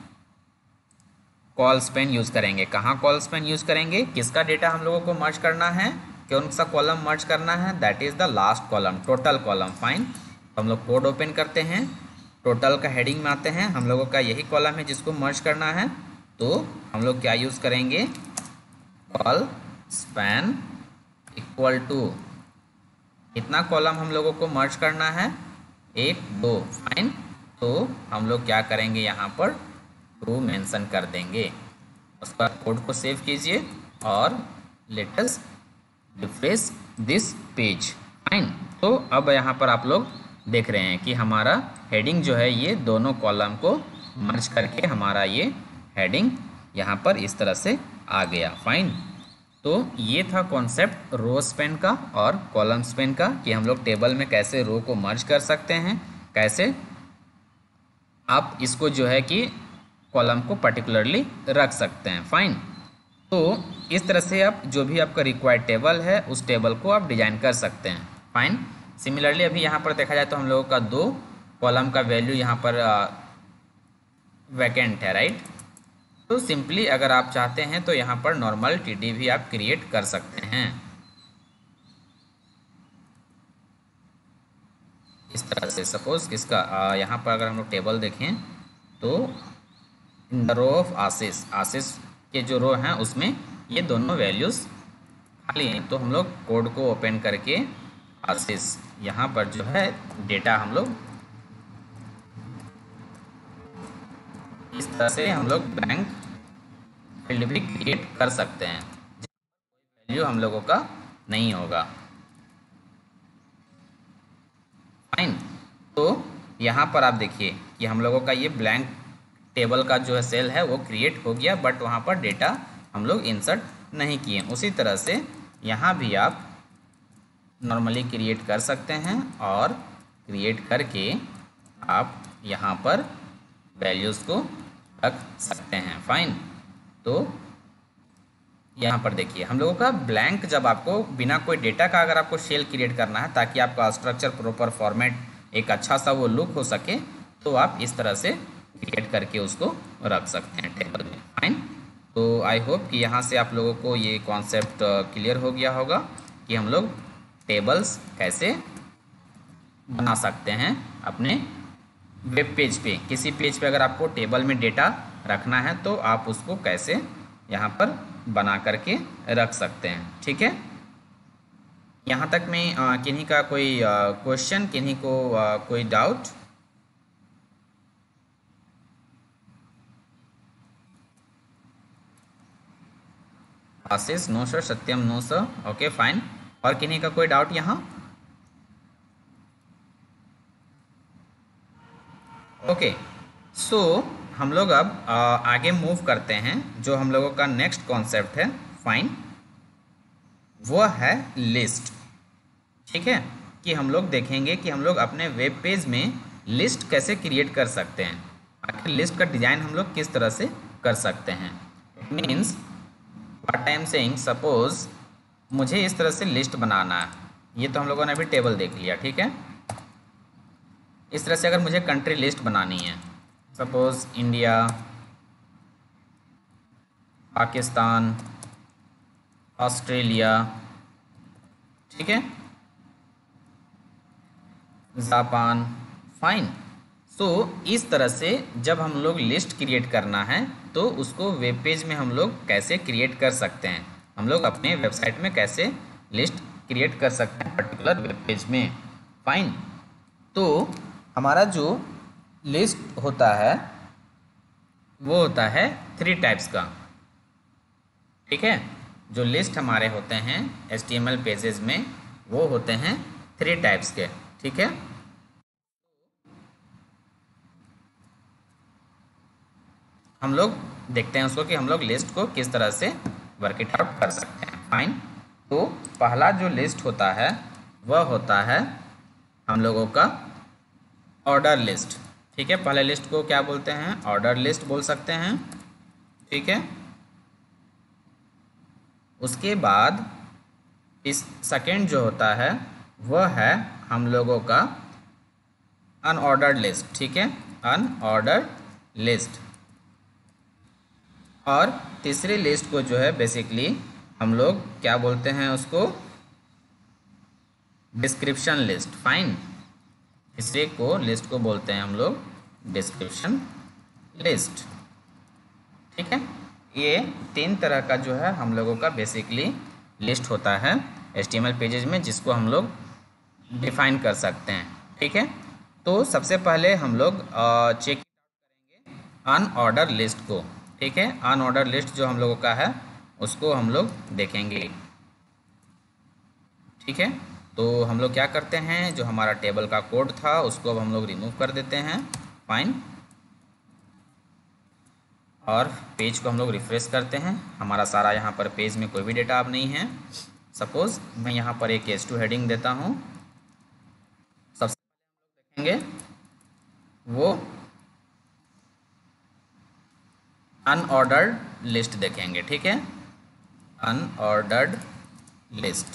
कॉल स्पैन यूज़ करेंगे। कहाँ कॉल स्पैन यूज़ करेंगे, किसका डेटा हम लोगों को मर्ज करना है, कौन सा कॉलम मर्ज करना है, that is the last column, total column. Fine. हम लोग कोड ओपन करते हैं, टोटल का हेडिंग में आते हैं, हम लोगों का यही कॉलम है जिसको मर्ज करना है। तो हम लोग क्या यूज़ करेंगे, कॉल स्पैन इक्वल टू कितना कॉलम हम लोगों को मर्ज करना है, 1 2। फाइन। तो हम लोग क्या करेंगे, यहाँ पर 2 मेंशन कर देंगे। उसका कोड को सेव कीजिए और let us refresh this page. Fine. तो अब यहाँ पर आप लोग देख रहे हैं कि हमारा हेडिंग जो है ये दोनों कॉलम को मर्ज करके हमारा ये हेडिंग यहाँ पर इस तरह से आ गया। फाइन। तो ये था कॉन्सेप्ट रो स्पैन का और कॉलम स्पैन का, कि हम लोग टेबल में कैसे रो को मर्ज कर सकते हैं, कैसे आप इसको जो है कि कॉलम को पर्टिकुलरली रख सकते हैं। फाइन। तो इस तरह से आप जो भी आपका रिक्वायर्ड टेबल है उस टेबल को आप डिजाइन कर सकते हैं। फाइन। सिमिलरली अभी यहाँ पर देखा जाए तो हम लोगों का 2 कॉलम का वैल्यू यहाँ पर वैकेंट है, राइट। तो सिंपली अगर आप चाहते हैं तो यहाँ पर नॉर्मल टीडी भी आप क्रिएट कर सकते हैं इस तरह से। सपोज किसका यहाँ पर अगर हम लोग टेबल देखें तो इन द रो ऑफ आशीष, आशीष के जो रो हैं उसमें ये दोनों वैल्यूज़ खाली हैं। तो हम लोग कोड को ओपन करके आशीष। यहाँ पर जो है डेटा हम लोग इस तरह से हम लोग ब्लैंक फील्ड भी क्रिएट कर सकते हैं, वैल्यू हम लोगों का नहीं होगा। फाइन। तो यहाँ पर आप देखिए कि हम लोगों का ये ब्लैंक टेबल का जो है सेल है वो क्रिएट हो गया, बट वहाँ पर डेटा हम लोग इंसर्ट नहीं किए। उसी तरह से यहाँ भी आप नॉर्मली क्रिएट कर सकते हैं और क्रिएट करके आप यहाँ पर वैल्यूज़ को रख सकते हैं। फाइन। तो यहाँ पर देखिए हम लोगों का ब्लैंक, जब आपको बिना कोई डेटा का अगर आपको शेल क्रिएट करना है ताकि आपका स्ट्रक्चर प्रॉपर फॉर्मेट एक अच्छा सा वो लुक हो सके, तो आप इस तरह से क्रिएट करके उसको रख सकते हैं टेबल में। फाइन। तो आई होप कि यहाँ से आप लोगों को ये कॉन्सेप्ट क्लियर हो गया होगा कि हम लोग टेबल्स कैसे बना सकते हैं अपने वेब पेज पे। किसी पेज पे अगर आपको टेबल में डेटा रखना है तो आप उसको कैसे यहाँ पर बना करके रख सकते हैं। ठीक है। यहाँ तक में किन्हीं का कोई क्वेश्चन, किन्हीं को कोई doubt? Ashish no sir, Satyam no sir, okay fine. और किन्हीं का कोई डाउट यहाँ? ओके। सो हम लोग अब आगे मूव करते हैं। जो हम लोगों का नेक्स्ट कॉन्सेप्ट है, फाइन, वो है लिस्ट। ठीक है, कि हम लोग देखेंगे कि हम लोग अपने वेब पेज में लिस्ट कैसे क्रिएट कर सकते हैं। आखिर लिस्ट का डिज़ाइन हम लोग किस तरह से कर सकते हैं। It means what I am saying, suppose मुझे इस तरह से लिस्ट बनाना है। ये तो हम लोगों ने अभी टेबल देख लिया। ठीक है। इस तरह से अगर मुझे कंट्री लिस्ट बनानी है, सपोज इंडिया, पाकिस्तान, ऑस्ट्रेलिया, ठीक है, जापान, फाइन। सो इस तरह से जब हम लोग लिस्ट क्रिएट करना है तो उसको वेब पेज में हम लोग कैसे क्रिएट कर सकते हैं, हम लोग अपने वेबसाइट में कैसे लिस्ट क्रिएट कर सकते हैं पर्टिकुलर वेब पेज में। फाइन। तो हमारा जो लिस्ट होता है वो होता है 3 टाइप्स का। ठीक है। जो लिस्ट हमारे होते हैं HTML पेजेस में वो होते हैं 3 टाइप्स के। ठीक है। हम लोग देखते हैं उसको कि हम लोग लिस्ट को किस तरह से वर्क इट आउट कर सकते हैं। फाइन। तो पहला जो लिस्ट होता है वह होता है हम लोगों का ऑर्डर लिस्ट। ठीक है। पहले लिस्ट को क्या बोलते हैं? ऑर्डर लिस्ट बोल सकते हैं। ठीक है। उसके बाद इस सेकेंड जो होता है वह है हम लोगों का अनऑर्डर्ड लिस्ट। ठीक है, अनऑर्डर्ड लिस्ट। और तीसरी लिस्ट को जो है बेसिकली हम लोग क्या बोलते हैं उसको? Description list. फाइन। तीसरे को लिस्ट को बोलते हैं हम लोग डिस्क्रिप्शन लिस्ट। ठीक है। ये 3 तरह का जो है हम लोगों का बेसिकली लिस्ट होता है HTML पेजेज में, जिसको हम लोग डिफाइन कर सकते हैं। ठीक है। तो सबसे पहले हम लोग चेक करेंगे अनऑर्डर लिस्ट को। ठीक है। अनऑर्डर लिस्ट जो हम लोगों का है उसको हम लोग देखेंगे। ठीक है। तो हम लोग क्या करते हैं, जो हमारा टेबल का कोड था उसको अब हम लोग रिमूव कर देते हैं। फाइन। और पेज को हम लोग रिफ्रेश करते हैं। हमारा सारा यहाँ पर पेज में कोई भी डेटा अब नहीं है। सपोज़ मैं यहाँ पर एक H2 हेडिंग देता हूँ। सबसे पहले हम लोग देखेंगे वो अनऑर्डर्ड लिस्ट देखेंगे। ठीक है, अनऑर्डर्ड लिस्ट।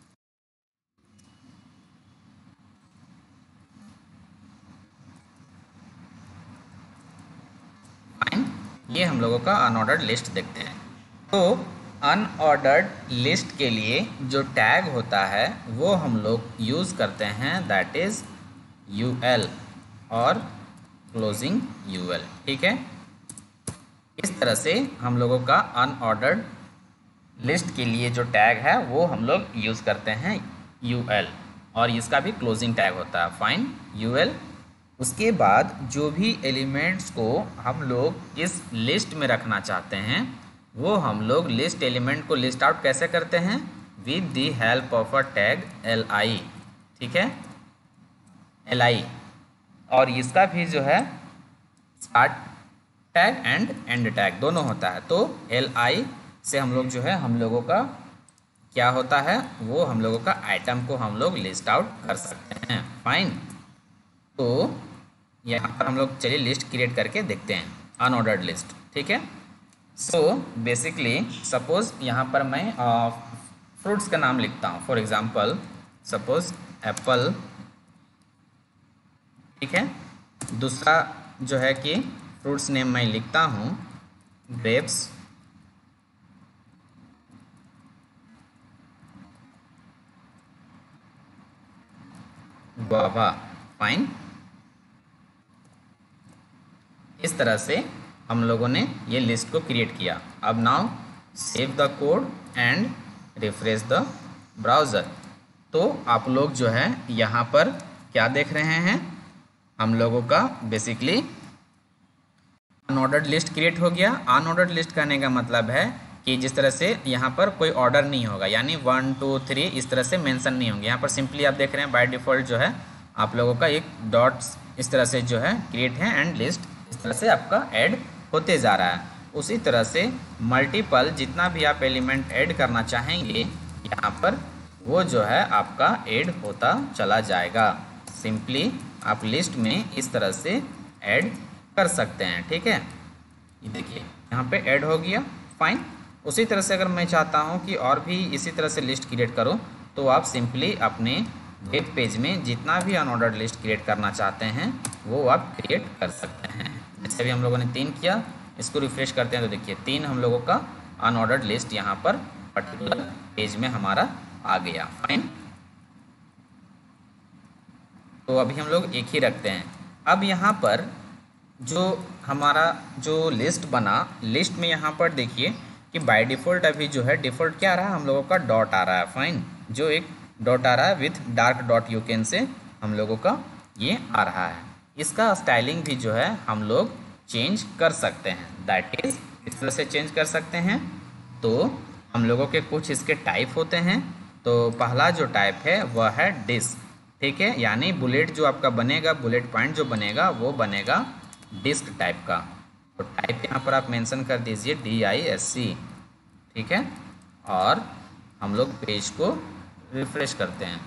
फाइन। ये हम लोगों का अनऑर्डर्ड लिस्ट देखते हैं। तो अनऑर्डर्ड लिस्ट के लिए जो टैग होता है वो हम लोग यूज़ करते हैं, दैट इज़ UL और क्लोजिंग UL। ठीक है। इस तरह से हम लोगों का अनऑर्डर्ड लिस्ट के लिए जो टैग है वो हम लोग यूज़ करते हैं UL। और इसका भी क्लोजिंग टैग होता है फाइन यूएल। उसके बाद जो भी एलिमेंट्स को हम लोग इस लिस्ट में रखना चाहते हैं वो हम लोग लिस्ट एलिमेंट को लिस्ट आउट कैसे करते हैं, with the help of a tag li। ठीक है, li। और इसका भी जो है start tag and end tag दोनों होता है। तो li से हम लोग जो है हम लोगों का क्या होता है, वो हम लोगों का आइटम को हम लोग लिस्ट आउट कर सकते हैं फाइन। तो यहाँ पर हम लोग चलिए लिस्ट क्रिएट करके देखते हैं, अनऑर्डर्ड लिस्ट। ठीक है, सो बेसिकली सपोज यहाँ पर मैं फ्रूट्स का नाम लिखता हूँ, फॉर एग्जांपल सपोज एप्पल। ठीक है, दूसरा जो है कि फ्रूट्स नेम मैं लिखता हूँ ग्रेप्स, गुआवा, फाइन। इस तरह से हम लोगों ने ये लिस्ट को क्रिएट किया। अब now save the code and refresh the browser. तो आप लोग जो है यहाँ पर क्या देख रहे हैं, हम लोगों का बेसिकली अनऑर्डर्ड लिस्ट क्रिएट हो गया। अनऑर्डर्ड लिस्ट करने का मतलब है कि जिस तरह से यहाँ पर कोई ऑर्डर नहीं होगा, यानी 1 2 3 इस तरह से मेंशन नहीं होंगे। यहाँ पर सिंपली आप देख रहे हैं बाय डिफ़ॉल्ट जो है आप लोगों का एक डॉट्स इस तरह से जो है क्रिएट है एंड लिस्ट इस तरह से आपका ऐड होते जा रहा है। उसी तरह से मल्टीपल जितना भी आप एलिमेंट ऐड करना चाहेंगे यहाँ पर वो जो है आपका ऐड होता चला जाएगा। सिंपली आप लिस्ट में इस तरह से ऐड कर सकते हैं। ठीक है, ये देखिए यहाँ पे ऐड हो गया फाइन। उसी तरह से अगर मैं चाहता हूँ कि और भी इसी तरह से लिस्ट क्रिएट करो तो आप सिंपली अपने वेब पेज में जितना भी अनऑर्डर्ड लिस्ट क्रिएट करना चाहते हैं वो आप क्रिएट कर सकते हैं। जैसे भी हम लोगों ने 3 किया, इसको रिफ्रेश करते हैं तो देखिए 3 हम लोगों का अनऑर्डर्ड लिस्ट यहाँ पर पर्टिकुलर पेज में हमारा आ गया फाइन। तो अभी हम लोग एक ही रखते हैं। अब यहाँ पर जो हमारा जो लिस्ट बना, लिस्ट में यहाँ पर देखिए कि बाय डिफ़ॉल्ट अभी जो है डिफ़ॉल्ट क्या आ रहा है, हम लोगों का डॉट आ रहा है फाइन। जो एक डॉट आ रहा है with dark dot you can say हम लोगों का ये आ रहा है। इसका स्टाइलिंग भी जो है हम लोग चेंज कर सकते हैं, दैट इज इस तरह से चेंज कर सकते हैं। तो हम लोगों के कुछ इसके टाइप होते हैं। तो पहला जो टाइप है वह है डिस्क। ठीक है, यानी बुलेट जो आपका बनेगा, बुलेट पॉइंट जो बनेगा वो बनेगा डिस्क टाइप का। तो टाइप यहाँ पर आप मेंशन कर दीजिए DISC। ठीक है, और हम लोग पेज को रिफ्रेश करते हैं।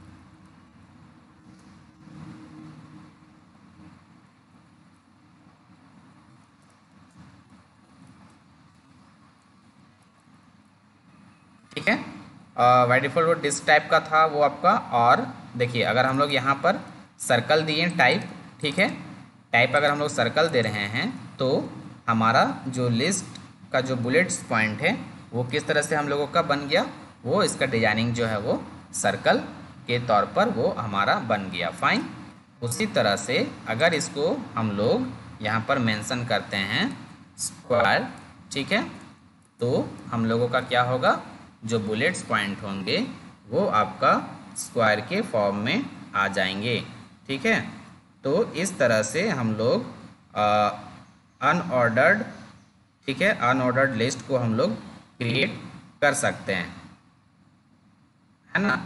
ठीक है, बाय डिफ़ॉल्ट वो डिस्क टाइप का था वो आपका। और देखिए अगर हम लोग यहाँ पर सर्कल दिए टाइप, ठीक है, टाइप अगर हम लोग सर्कल दे रहे हैं तो हमारा जो लिस्ट का जो बुलेट्स पॉइंट है वो किस तरह से हम लोगों का बन गया, वो इसका डिजाइनिंग जो है वो सर्कल के तौर पर वो हमारा बन गया फाइन। उसी तरह से अगर इसको हम लोग यहाँ पर मेंशन करते हैं स्क्वायर, ठीक है, तो हम लोगों का क्या होगा, जो बुलेट्स पॉइंट होंगे वो आपका स्क्वायर के फॉर्म में आ जाएंगे। ठीक है, तो इस तरह से हम लोग अनऑर्डर्ड, ठीक है, अनऑर्डर्ड लिस्ट को हम लोग क्रिएट कर सकते हैं, है ना।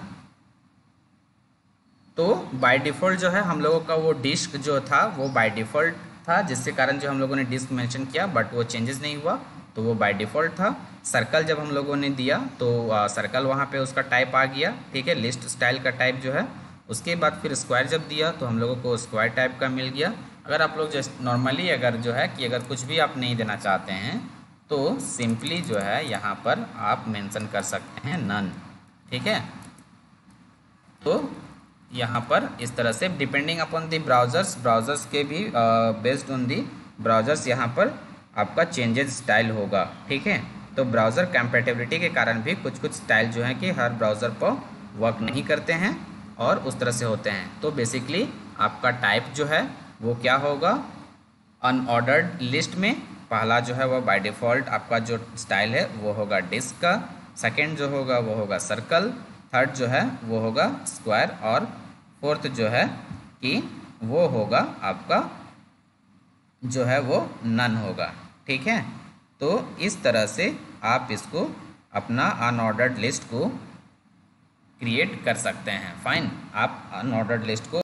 तो बाय डिफ़ॉल्ट जो है हम लोगों का वो डिस्क जो था वो बाय डिफ़ॉल्ट था, जिसके कारण जो हम लोगों ने डिस्क मेंशन किया बट वो चेंजेस नहीं हुआ, तो वो बाय डिफ़ॉल्ट था। सर्कल जब हम लोगों ने दिया तो सर्कल वहाँ पे उसका टाइप आ गया, ठीक है, लिस्ट स्टाइल का टाइप जो है। उसके बाद फिर स्क्वायर जब दिया तो हम लोगों को स्क्वायर टाइप का मिल गया। अगर आप लोग जस्ट नॉर्मली अगर जो है कि अगर कुछ भी आप नहीं देना चाहते हैं तो सिंपली जो है यहाँ पर आप मेंशन कर सकते हैं नन। ठीक है, तो यहाँ पर इस तरह से डिपेंडिंग अपॉन दी ब्राउज़र्स के भी बेस्ड ऑन दी ब्राउज़र्स यहाँ पर आपका चेंजेस स्टाइल होगा। ठीक है, तो ब्राउज़र कंपैटिबिलिटी के कारण भी कुछ कुछ स्टाइल जो है कि हर ब्राउज़र पर वर्क नहीं करते हैं और उस तरह से होते हैं। तो बेसिकली आपका टाइप जो है वो क्या होगा, अनऑर्डर्ड लिस्ट में पहला जो है वो बाय डिफ़ॉल्ट आपका जो स्टाइल है वो होगा डिस्क का, सेकेंड जो होगा वो होगा सर्कल, थर्ड जो है वो होगा स्क्वायर और फोर्थ जो है कि वो होगा आपका जो है वो नन होगा। ठीक है, तो इस तरह से आप इसको अपना अनऑर्डर्ड लिस्ट को क्रिएट कर सकते हैं। फाइन, आप अनऑर्डर्ड लिस्ट को